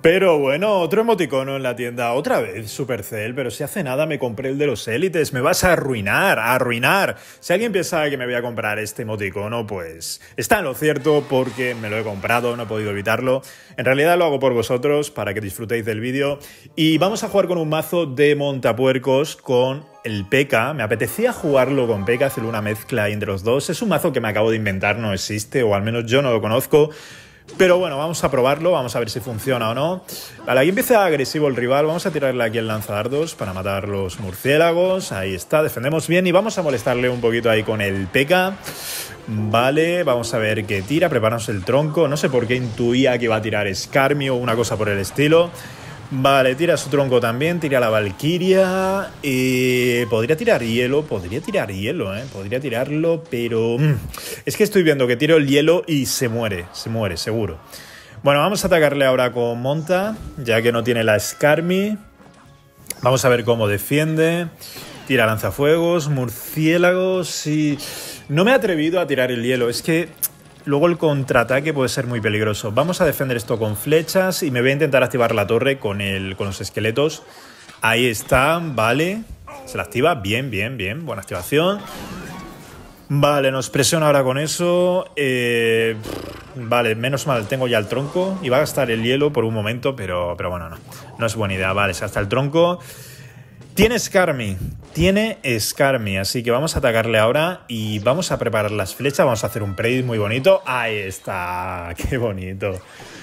Pero bueno, otro emoticono en la tienda. Otra vez, Supercell, pero si hace nada me compré el de los élites. Me vas a arruinar, a arruinar. Si alguien piensa que me voy a comprar este emoticono, pues está en lo cierto porque me lo he comprado, no he podido evitarlo. En realidad lo hago por vosotros, para que disfrutéis del vídeo. Y vamos a jugar con un mazo de montapuercos con el P.E.K.K.A. Me apetecía jugarlo con P.E.K.K.A., hacer una mezcla entre los dos. Es un mazo que me acabo de inventar, no existe, o al menos yo no lo conozco. Pero bueno, vamos a probarlo, vamos a ver si funciona o no. Vale, aquí empieza agresivo el rival. Vamos a tirarle aquí el lanzadardos para matar los murciélagos. Ahí está, defendemos bien y vamos a molestarle un poquito ahí con el P.E.K.K.A. Vale, vamos a ver qué tira. Preparamos el tronco. No sé por qué intuía que iba a tirar Skarmy o una cosa por el estilo. Vale, tira su tronco también, tira la Valkyria. Podría tirar hielo, podría tirarlo, pero es que estoy viendo que tiro el hielo y se muere, seguro. Bueno, vamos a atacarle ahora con Monta, ya que no tiene la Skarmy. Vamos a ver cómo defiende. Tira lanzafuegos, murciélagos y... No me he atrevido a tirar el hielo, es que... Luego el contraataque puede ser muy peligroso. Vamos a defender esto con flechas y me voy a intentar activar la torre con los esqueletos. Ahí está, vale. Se la activa, bien. Buena activación. Vale, nos presiona ahora con eso. Vale, menos mal, tengo ya el tronco. Iba a gastar el hielo por un momento, pero bueno, no es buena idea. Vale, se gasta el tronco. Tiene Skarmy, así que vamos a atacarle ahora y vamos a preparar las flechas, vamos a hacer un predict muy bonito. Ahí está, qué bonito.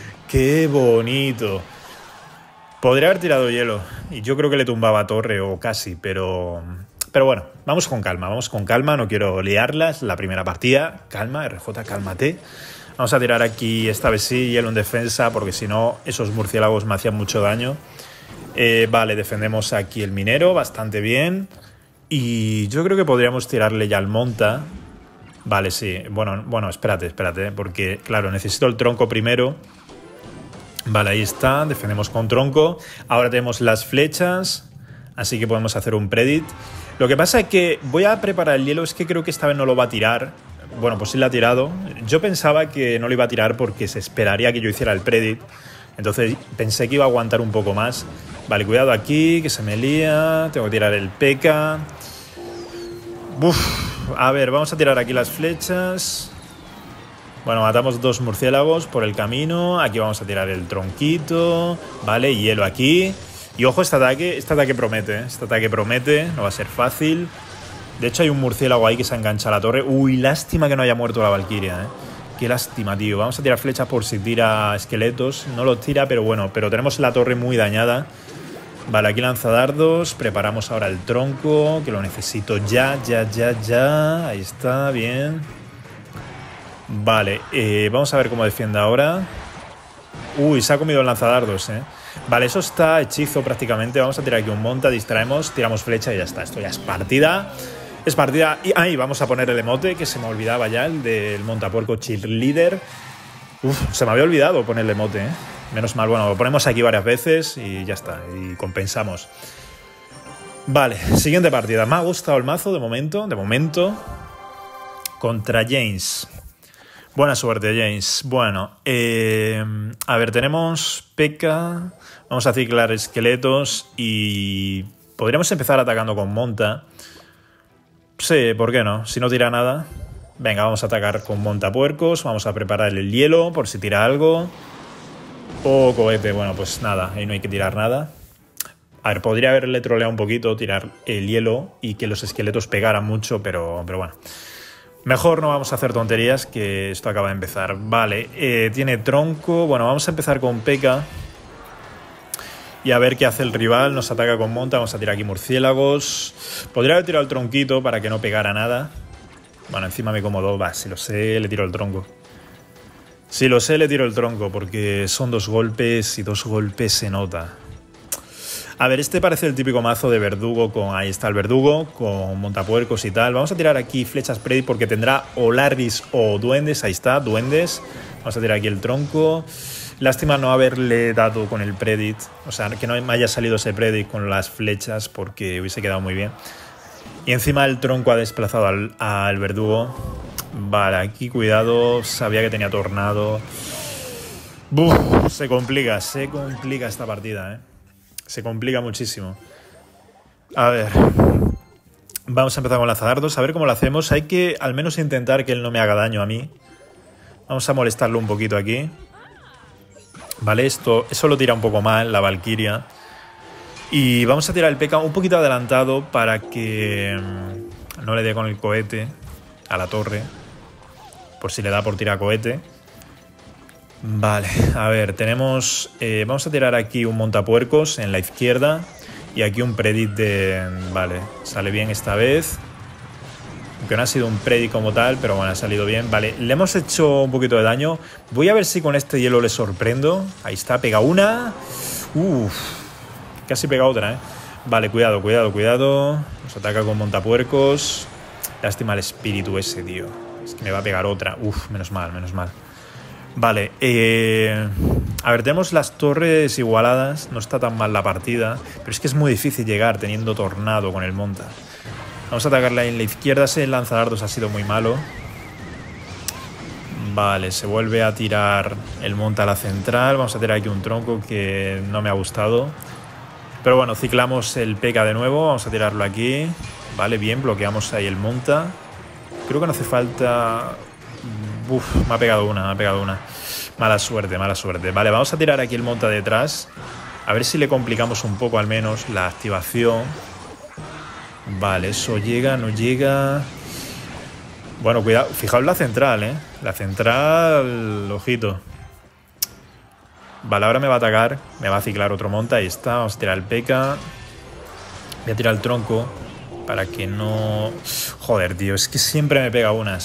Podría haber tirado hielo y yo creo que le tumbaba torre o casi, pero bueno, vamos con calma, no quiero liarla, es la primera partida. Calma, RJ, cálmate. Vamos a tirar aquí, esta vez sí, hielo en defensa, porque si no, esos murciélagos me hacían mucho daño. Vale, defendemos aquí el minero bastante bien. Y yo creo que podríamos tirarle ya al monta. Vale, sí. Bueno, espérate, porque, claro, necesito el tronco primero. Vale, ahí está. Defendemos con tronco. Ahora tenemos las flechas, así que podemos hacer un predict. Lo que pasa es que voy a preparar el hielo. Es que creo que esta vez no lo va a tirar. Bueno, pues sí lo ha tirado. Yo pensaba que no lo iba a tirar porque se esperaría que yo hiciera el predict. Entonces pensé que iba a aguantar un poco más. Vale, cuidado aquí, que se me lía. Tengo que tirar el P.E.K.K.A. A ver, vamos a tirar aquí las flechas. Bueno, matamos dos murciélagos por el camino. Aquí vamos a tirar el tronquito. Vale, hielo aquí. Y ojo, este ataque promete. No va a ser fácil. De hecho hay un murciélago ahí que se engancha a la torre. Uy, lástima que no haya muerto la Valkyria, Qué lástima, tío. Vamos a tirar flechas por si tira esqueletos. No los tira, pero bueno. Pero tenemos la torre muy dañada. Vale, aquí lanza dardos. Preparamos ahora el tronco, que lo necesito ya. Ahí está, bien. Vale, vamos a ver cómo defiende ahora. Uy, se ha comido el lanzadardos, Vale, eso está hechizo prácticamente. Vamos a tirar aquí un monta, distraemos, tiramos flecha y ya está. Esto ya es partida. Y ahí vamos a poner el emote, que se me olvidaba ya, el del montapuerco cheerleader. Se me había olvidado poner el emote, Menos mal, bueno, lo ponemos aquí varias veces y ya está, y compensamos. Vale, siguiente partida. Me ha gustado el mazo de momento. Contra James. Buena suerte, James. Bueno, a ver, tenemos P.E.K.K.A. Vamos a ciclar esqueletos y podríamos empezar atacando con monta. Sí, ¿por qué no? Si no tira nada. Venga, vamos a atacar con montapuercos. Vamos a preparar el hielo por si tira algo. O cohete. Bueno, pues nada, ahí no hay que tirar nada. A ver, podría haberle troleado un poquito, tirar el hielo y que los esqueletos pegaran mucho, pero bueno. Mejor no vamos a hacer tonterías, que esto acaba de empezar. Vale, tiene tronco. Bueno, vamos a empezar con P.E.K.K.A. Y a ver qué hace el rival. Nos ataca con monta. Vamos a tirar aquí murciélagos. Podría haber tirado el tronquito para que no pegara nada. Bueno, encima me como dos. Va, si lo sé, le tiro el tronco. Si lo sé, le tiro el tronco, porque son dos golpes y dos golpes se nota. A ver, este parece el típico mazo de verdugo. Ahí está el verdugo, con montapuercos y tal. Vamos a tirar aquí flechas predict porque tendrá o Larrys o duendes. Ahí está, duendes. Vamos a tirar aquí el tronco. Lástima no haberle dado con el predict. O sea, que no me haya salido ese predict con las flechas, porque hubiese quedado muy bien. Y encima el tronco ha desplazado al verdugo. Vale, aquí cuidado. Sabía que tenía tornado. Buf, se complica esta partida, ¿eh? Se complica muchísimo. A ver. Vamos a empezar con lanzadardos, a ver cómo lo hacemos. Hay que al menos intentar que él no me haga daño a mí. Vamos a molestarlo un poquito aquí. Vale, eso lo tira un poco mal, la Valkyria. Y vamos a tirar el P.K. un poquito adelantado para que no le dé con el cohete a la torre. Por si le da por tirar cohete. Vale, a ver, tenemos... vamos a tirar aquí un montapuercos en la izquierda. Y aquí un predit de... Vale, sale bien esta vez. Aunque no ha sido un predit como tal, pero bueno, ha salido bien. Vale, le hemos hecho un poquito de daño. Voy a ver si con este hielo le sorprendo. Ahí está, pega una. Uff, casi pega otra, ¿eh? Vale, cuidado. Nos ataca con montapuercos. Lástima el espíritu ese, tío. Es que me va a pegar otra. Uff, menos mal. Vale, a ver, tenemos las torres igualadas, no está tan mal la partida, pero es que es muy difícil llegar teniendo tornado con el monta. Vamos a atacarle en la izquierda, ese lanzadardos ha sido muy malo. Vale, se vuelve a tirar el monta a la central, vamos a tirar aquí un tronco que no me ha gustado. Pero bueno, ciclamos el P.K. de nuevo, vamos a tirarlo aquí. Vale, bien, bloqueamos ahí el monta. Creo que no hace falta... Uf, me ha pegado una. Mala suerte. Vale, vamos a tirar aquí el monta detrás. A ver si le complicamos un poco al menos la activación. Vale, eso llega, no llega. Bueno, cuidado. Fijaos la central, ¿eh? La central, ojito. Vale, ahora me va a atacar. Me va a ciclar otro monta. Ahí está. Vamos a tirar el P.K. Voy a tirar el tronco para que no... Joder, tío. Es que siempre me pega una.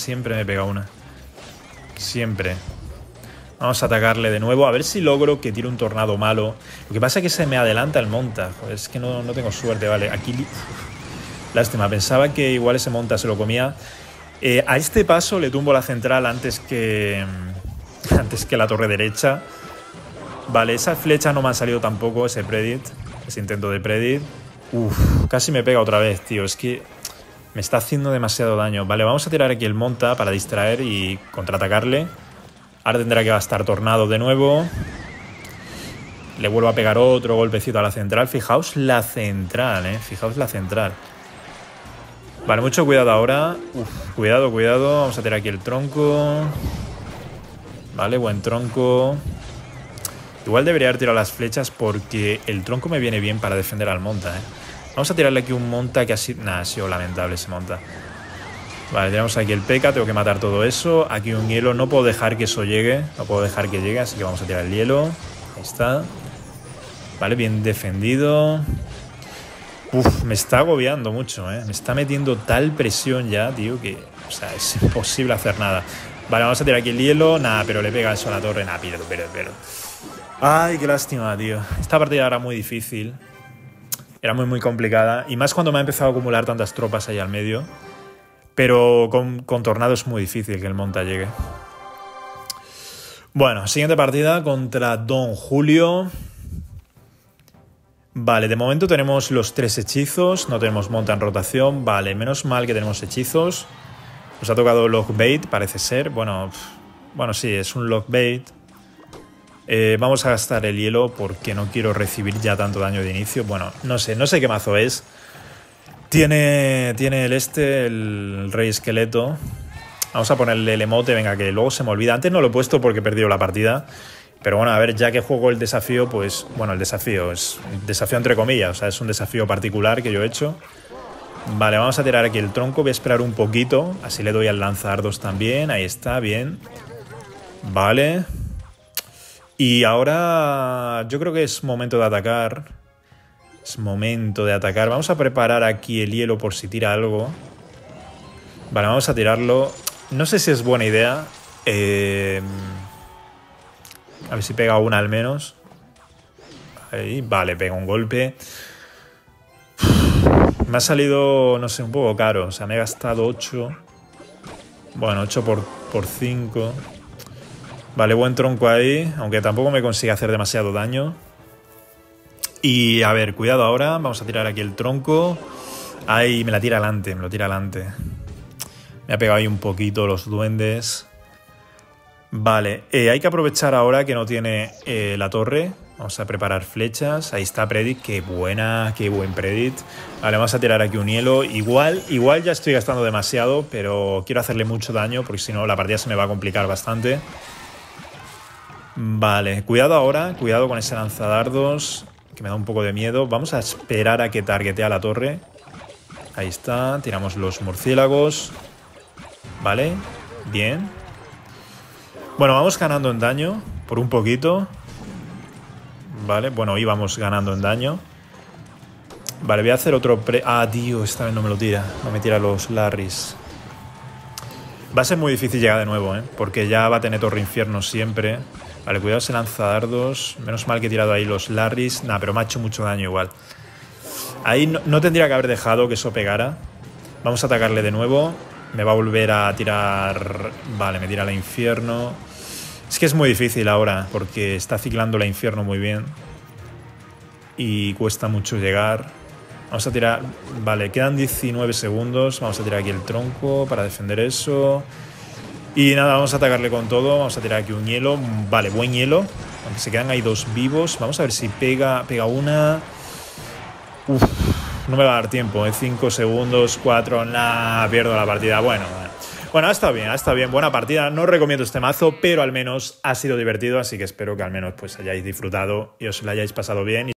Siempre. Vamos a atacarle de nuevo. A ver si logro que tire un tornado malo. Lo que pasa es que se me adelanta el monta. Joder, es que no tengo suerte. Vale, aquí... Lástima. Pensaba que igual ese monta se lo comía. A este paso le tumbo la central antes que la torre derecha. Vale, esa flecha no me ha salido tampoco. Ese intento de predit. Uf, casi me pega otra vez, tío. Es que... me está haciendo demasiado daño. Vale, vamos a tirar aquí el monta para distraer y contraatacarle. Ahora tendrá que gastar tornado de nuevo. Le vuelvo a pegar otro golpecito a la central. Fijaos la central, Fijaos la central. Vale, mucho cuidado ahora. Uf, cuidado. Vamos a tirar aquí el tronco. Vale, buen tronco. Igual debería haber tirado las flechas porque el tronco me viene bien para defender al monta, Vamos a tirarle aquí un monta que ha sido... Nah, ha sido lamentable ese monta. Vale, tenemos aquí el P.K. Tengo que matar todo eso. Aquí un hielo. No puedo dejar que eso llegue. No puedo dejar que llegue, así que vamos a tirar el hielo. Ahí está. Vale, bien defendido. Uf, me está agobiando mucho, Me está metiendo tal presión ya, tío, que... O sea, es imposible hacer nada. Vale, vamos a tirar aquí el hielo. Nada, pero le pega eso a la torre. Nada, pierdo. Ay, qué lástima, tío. Esta partida era muy difícil. Era muy complicada. Y más cuando me ha empezado a acumular tantas tropas ahí al medio. Pero con tornado es muy difícil que el monta llegue. Bueno, siguiente partida contra Don Julio. Vale, de momento tenemos los 3 hechizos. No tenemos monta en rotación. Vale, menos mal que tenemos hechizos. Nos ha tocado Lockbait, parece ser. Bueno, sí, es un Lockbait. Vamos a gastar el hielo porque no quiero recibir ya tanto daño de inicio. Bueno, no sé qué mazo es. Tiene el rey esqueleto. Vamos a ponerle el emote, venga, que luego se me olvida. Antes no lo he puesto porque he perdido la partida. Pero bueno, a ver, ya que juego el desafío, pues... Bueno, el desafío es un desafío entre comillas. O sea, es un desafío particular que yo he hecho. Vale, vamos a tirar aquí el tronco. Voy a esperar un poquito. Así le doy al lanzadardos también. Ahí está, bien. Vale. Y ahora yo creo que es momento de atacar. Vamos a preparar aquí el hielo por si tira algo. Vale, vamos a tirarlo. No sé si es buena idea. A ver si pega una al menos. Ahí, vale, pega un golpe. Me ha salido, no sé, un poco caro. O sea, me he gastado 8. Bueno, 8 por 5. Vale, buen tronco ahí. Aunque tampoco me consigue hacer demasiado daño. Y a ver, cuidado ahora. Vamos a tirar aquí el tronco. Ahí, me lo tira adelante. Me ha pegado ahí un poquito los duendes. Vale, hay que aprovechar ahora que no tiene la torre. Vamos a preparar flechas. Ahí está Predit, qué buen Predit. Vale, vamos a tirar aquí un hielo. Igual ya estoy gastando demasiado, pero quiero hacerle mucho daño porque si no la partida se me va a complicar bastante. Vale, cuidado ahora, cuidado con ese lanzadardos, que me da un poco de miedo. Vamos a esperar a que targetea la torre. Ahí está, tiramos los murciélagos. Vale, bien. Bueno, vamos ganando en daño, por un poquito. Vale, bueno, íbamos ganando en daño. Vale, voy a hacer otro Ah, tío, esta vez no me lo tira. No me tira los Larrys. Va a ser muy difícil llegar de nuevo, porque ya va a tener torre infierno siempre. Vale, cuidado ese lanzadardos. Menos mal que he tirado ahí los Larrys. Nah, pero me ha hecho mucho daño igual. Ahí no tendría que haber dejado que eso pegara. Vamos a atacarle de nuevo. Me va a volver a tirar... Vale, me tira la infierno. Es que es muy difícil ahora, porque está ciclando la infierno muy bien. Y cuesta mucho llegar. Vamos a tirar... Vale, quedan 19 segundos. Vamos a tirar aquí el tronco para defender eso. Y nada, vamos a atacarle con todo. Vamos a tirar aquí un hielo. Vale, buen hielo. Aunque se quedan ahí dos vivos. Vamos a ver si pega una... Uf, no me va a dar tiempo, 5 segundos, 4, nada, pierdo la partida. Bueno, está bien, buena partida. No recomiendo este mazo, pero al menos ha sido divertido, así que espero que al menos pues hayáis disfrutado y os lo hayáis pasado bien.